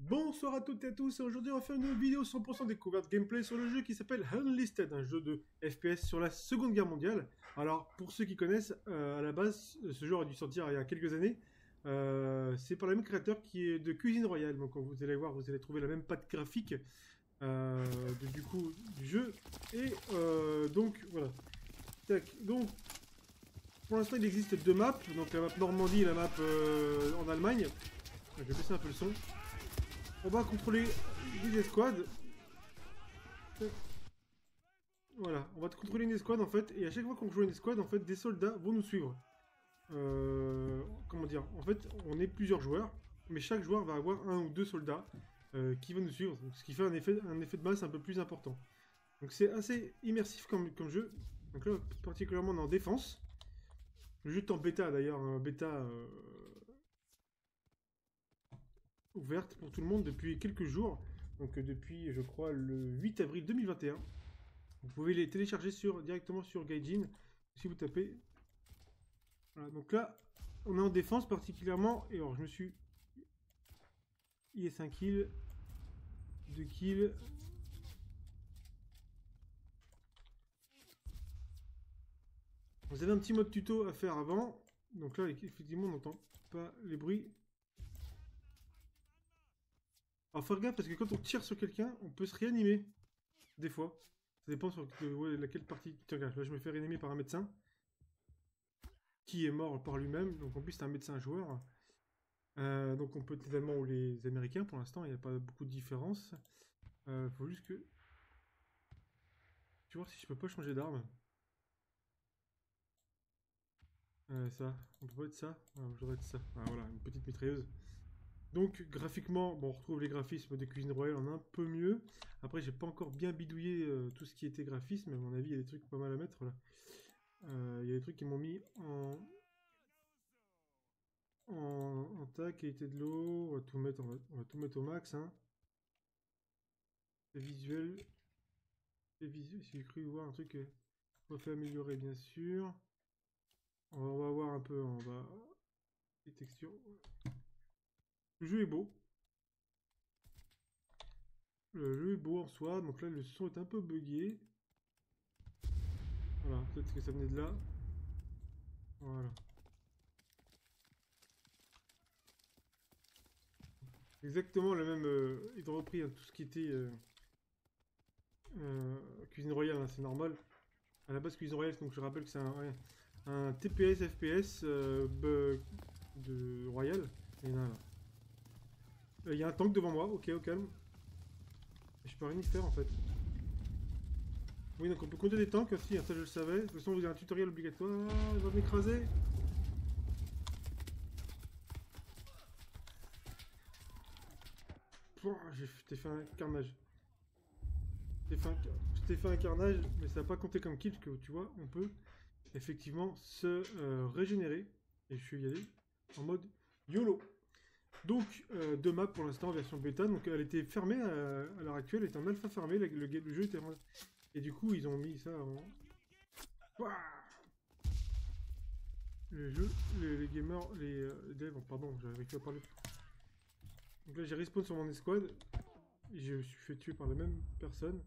Bonsoir à toutes et à tous, et aujourd'hui on va faire une vidéo 100% découverte gameplay sur le jeu qui s'appelle Unlisted, un jeu de FPS sur la Seconde Guerre mondiale. Alors pour ceux qui connaissent, à la base ce jeu aurait dû sortir il y a quelques années. C'est par le même créateur qui est de Cuisine Royale, donc vous allez voir, vous allez trouver la même patte graphique du coup du jeu. Et donc voilà. Tac. Donc pour l'instant il existe deux maps, donc la map Normandie et la map en Allemagne. Je vais baisser un peu le son. On va contrôler des escouades. Voilà, on va contrôler une escouade en fait, et à chaque fois qu'on joue une escouade, en fait, des soldats vont nous suivre. Comment dire? En fait, on est plusieurs joueurs, mais chaque joueur va avoir un ou deux soldats qui vont nous suivre, ce qui fait un effet de masse un peu plus important. Donc c'est assez immersif comme jeu. Donc là, particulièrement on est en défense. Le jeu est en bêta d'ailleurs, bêta ouverte pour tout le monde depuis quelques jours. Donc depuis, je crois, le 8 avril 2021. Vous pouvez les télécharger directement sur Gaijin, si vous tapez. Voilà, donc là, on est en défense particulièrement. Et alors, je me suis... Il est 5 kills. 2 kills. Vous avez un petit mode tuto à faire avant. Donc là, effectivement, on n'entend pas les bruits. Alors, faut faire gaffe parce que quand on tire sur quelqu'un, on peut se réanimer. Des fois. Ça dépend sur laquelle partie. Tiens, regarde, là, je me fais réanimer par un médecin. Qui est mort par lui-même. Donc en plus, c'est un médecin joueur. Donc on peut être les Allemands ou les Américains. Pour l'instant, il n'y a pas beaucoup de différence. Faut juste que... Tu vois si je peux pas changer d'arme. Ça. On peut pas être ça. Je devrais être ça. Ah, voilà, une petite mitrailleuse. Donc graphiquement, bon, on retrouve les graphismes de Cuisine Royale en un peu mieux. Après, j'ai pas encore bien bidouillé tout ce qui était graphisme. Mais à mon avis, il y a des trucs pas mal à mettre là. Il y a des trucs qui m'ont mis en tac, qualité de l'eau. On va tout mettre, on va tout mettre au max. Hein. Les visuels. J'ai cru voir un truc qu'on peut améliorer, bien sûr. On va voir un peu, les textures. Le jeu est beau. Le jeu est beau en soi, donc là le son est un peu buggé. Voilà, peut-être que ça venait de là. Voilà. Exactement la même. Ils ont repris hein, tout ce qui était Cuisine Royale, hein, c'est normal. À la base, Cuisine Royale, donc je rappelle que c'est un TPS FPS de Royal. Et là, il y a un tank devant moi, ok, au calme. Je peux rien y faire en fait. Oui, donc on peut compter des tanks aussi, hein, ça je le savais. De toute façon, vous avez un tutoriel obligatoire. Ah, il va m'écraser. Je t'ai fait un carnage. Je t'ai fait un carnage, mais ça n'a pas compté comme kill, que tu vois, on peut effectivement se régénérer. Et je suis y allé en mode YOLO. Donc, deux maps pour l'instant en version bêta. Donc, elle était fermée à l'heure actuelle, elle était en alpha fermée. Le jeu était en... Et du coup, ils ont mis ça en... Ouah, le jeu, les gamers, les devs, pardon, j'arrive plus à parler. Donc là, j'ai respawn sur mon escouade. Et je me suis fait tuer par la même personne.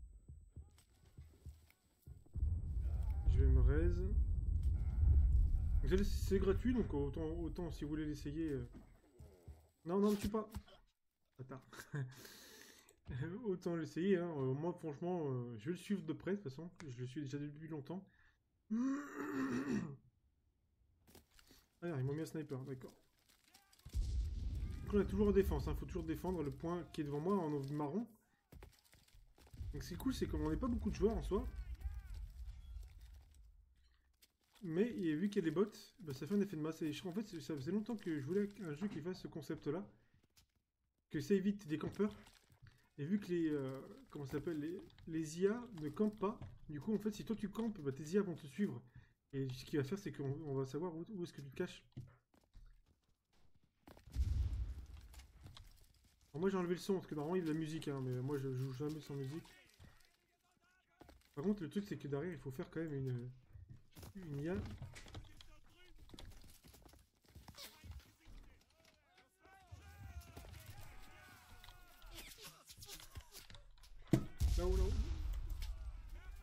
Je vais me raise. C'est gratuit, donc autant si vous voulez l'essayer. Non, non, ne tue pas. Bâtard. Autant l'essayer, hein. Moi, franchement, je vais le suivre de près, de toute façon. Je le suis déjà depuis longtemps. Ah, ils m'ont mis un sniper, d'accord. Donc on est toujours en défense, hein. Faut toujours défendre le point qui est devant moi en marron. Donc ce qui est cool, c'est qu'on n'est pas beaucoup de joueurs en soi. Mais vu qu'il y a des bots, bah, ça fait un effet de masse. Et en fait, ça faisait longtemps que je voulais un jeu qui fasse ce concept-là. Que ça évite des campeurs. Et vu que comment ça s'appelle, les IA ne campent pas, du coup, en fait, si toi tu campes, bah, tes IA vont te suivre. Et ce qu'il va faire, c'est qu'on va savoir où est-ce que tu te caches. Alors moi, j'ai enlevé le son, parce que normalement, il y a de la musique, hein, mais moi, je joue jamais sans musique. Par contre, le truc, c'est que derrière, il faut faire quand même une IA.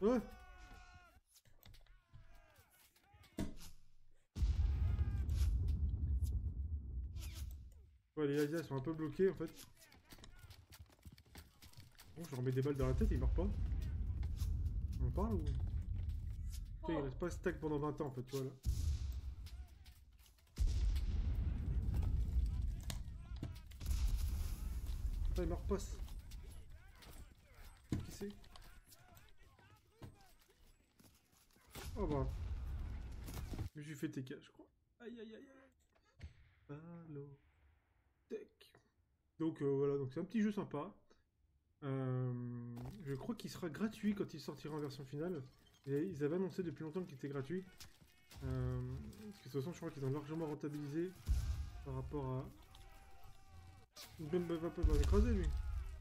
Ouais. Ouais, les Asias sont un peu bloqués en fait. Bon, je leur mets des balles dans la tête et ils meurent pas. On en parle ou... Ok, il reste pas stack pendant 20 ans en fait, tu vois là. Putain, il meurt pas. Qui c'est? Oh bah. Je lui fais TK, je crois. Aïe aïe aïe aïe. Allo. Tech. Donc voilà, donc c'est un petit jeu sympa. Je crois qu'il sera gratuit quand il sortira en version finale. Et ils avaient annoncé depuis longtemps qu'il était gratuit. Parce que de toute façon, je crois qu'ils ont largement rentabilisé par rapport à... Même va pas l'écraser lui.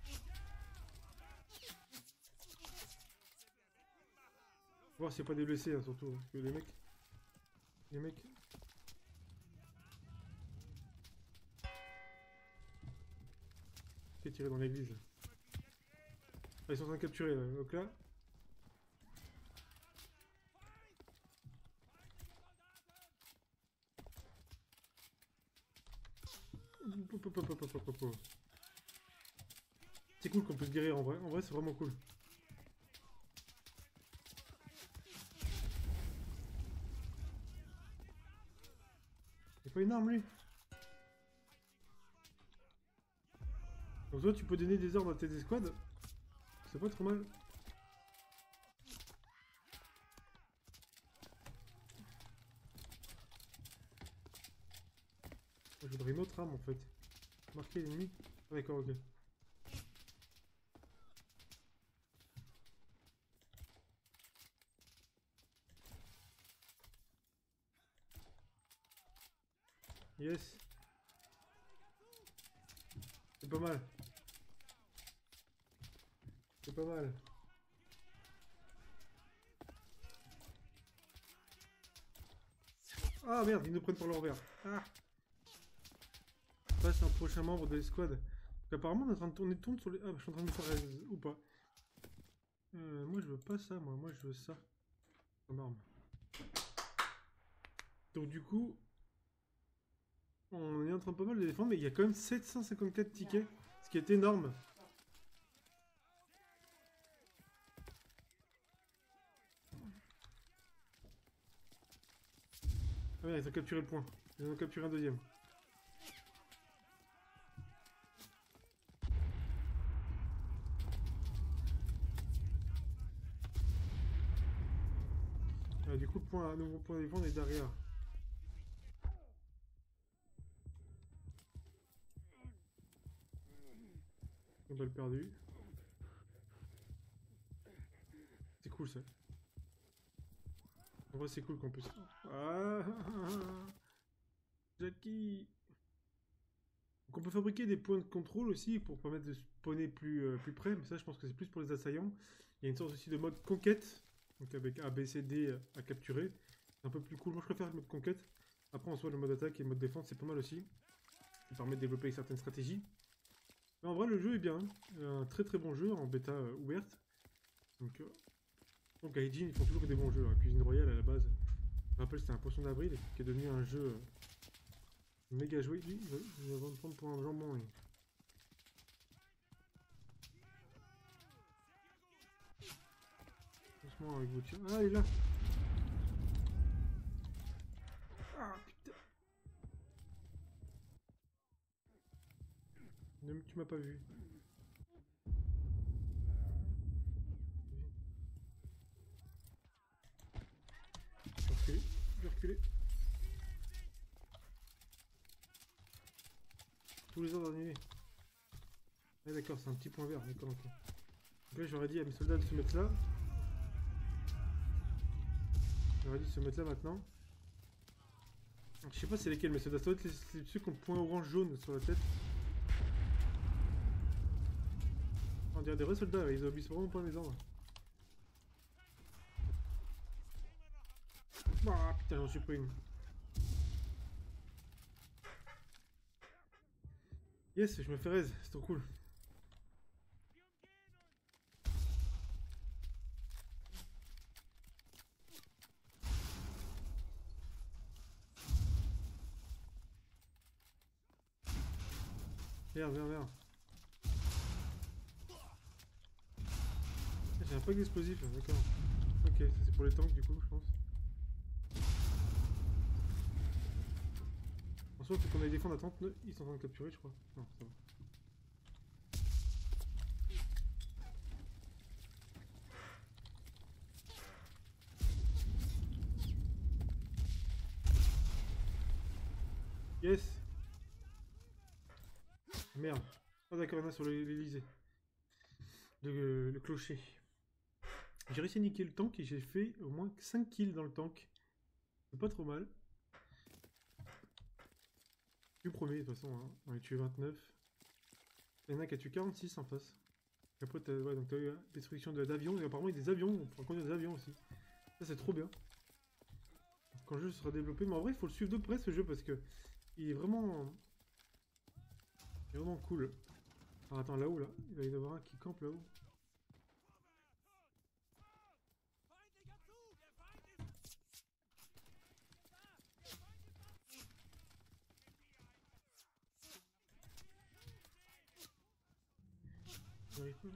Voir s'il n'y a pas des blessés hein, surtout. Parce que les mecs... Qui est tiré dans l'église. Ah, ils sont en train de capturer là. Donc là... C'est cool qu'on puisse guérir en vrai. En vrai, c'est vraiment cool. C'est pas une arme lui. Donc toi, tu peux donner des ordres à tes escouades. C'est pas trop mal. Je voudrais une autre arme en fait. Marquer l'ennemi. Ah, d'accord, ok. Yes. C'est pas mal. C'est pas mal. Ah merde, ils nous prennent pour leur verre. Ah. Passe un prochain membre de l'escouade. Donc apparemment on est en train de tourner sur les... Ah bah, je suis en train de me faire ou pas. Moi je veux pas ça, moi je veux ça. Comme arme. Donc du coup... On est en train de pas mal de défendre, mais il y a quand même 754 tickets. Ce qui est énorme. Ah ouais, ils ont capturé le point. Ils ont capturé un deuxième. Du coup, un nouveau point de défense est derrière. Une balle perdue. C'est cool ça. En vrai, c'est cool qu'en plus. Ah, Jackie. Donc on peut fabriquer des points de contrôle aussi pour permettre de spawner plus près, mais ça je pense que c'est plus pour les assaillants. Il y a une sorte aussi de mode conquête, donc avec A, B, C, D à capturer. C'est un peu plus cool, moi je préfère le mode conquête. Après en soi le mode attaque et le mode défense c'est pas mal aussi. Ça permet de développer certaines stratégies. Mais en vrai le jeu est bien, un très très bon jeu en bêta ouverte. Donc à Hygiene ils font toujours des bons jeux, hein. Cuisine Royale à la base. Je me rappelle c'était un poisson d'avril qui est devenu un jeu... méga joué, lui, il va me prendre pour un jambon. Oui. Doucement avec vos tirs. Ah, il est là. Ah, putain. Tu m'as pas vu. Je vais reculer. Tous les ordres annulés. Ah d'accord, c'est un petit point vert, d'accord, ok. Donc là j'aurais dit à mes soldats de se mettre là. J'aurais dit de se mettre là maintenant. Je sais pas c'est lesquels mes soldats, ça doit être ceux qui ont le point orange jaune sur la tête. On dirait des vrais soldats, ils obéissent vraiment pas à mes ordres. Ah putain j'en supprime. Yes, je me fais raise, c'est trop cool. Merde, merde, merde. J'ai un pack d'explosifs, d'accord. Ok, ça c'est pour les tanks du coup, je pense. En soi, il faut qu'on aille défendre la tente. Ils sont en train de capturer, je crois. Non, ça va. Yes. Merde. Ah d'accord, il y en a sur l'Elysée. Le clocher. J'ai réussi à niquer le tank et j'ai fait au moins 5 kills dans le tank. C'est pas trop mal. Je suis premier de toute façon, hein. On a tué 29. Il y en a qui a tué 46 en face. Et après, ouais, donc t'as eu la destruction d'avions. Et apparemment, il y a des avions. On pourra conduire des avions aussi. Ça, c'est trop bien. Quand le jeu sera développé. Mais en vrai, il faut le suivre de près ce jeu parce que il est vraiment. Il est vraiment cool. Alors attends, là-haut, là. Il va y en avoir un qui campe là-haut. J'arrive pas.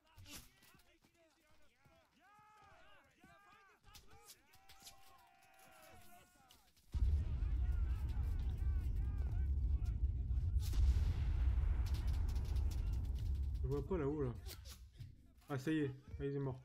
Je vois pas là-haut, là. Ah, ça y est. Ah, il est mort.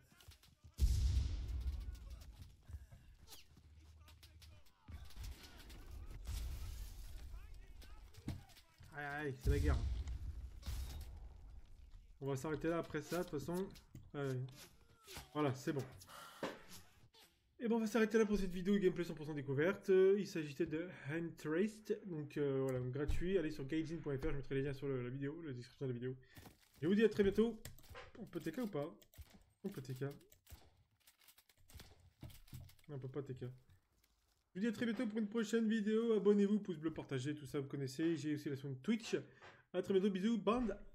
Aïe, aïe, c'est la guerre. On va s'arrêter là après ça, de toute façon. Voilà, c'est bon. Et bon, on va s'arrêter là pour cette vidéo gameplay 100% découverte. Il s'agissait de Huntraced, donc voilà, gratuit. Allez sur gaijin.fr, je mettrai les liens sur la vidéo, la description de la vidéo. Je vous dis à très bientôt. On peut TK ou pas? On peut TK. Non, on peut pas TK. Je vous dis à très bientôt pour une prochaine vidéo. Abonnez-vous, pouce bleu, partagez, tout ça vous connaissez. J'ai aussi la chaîne Twitch. A très bientôt, bisous, bande.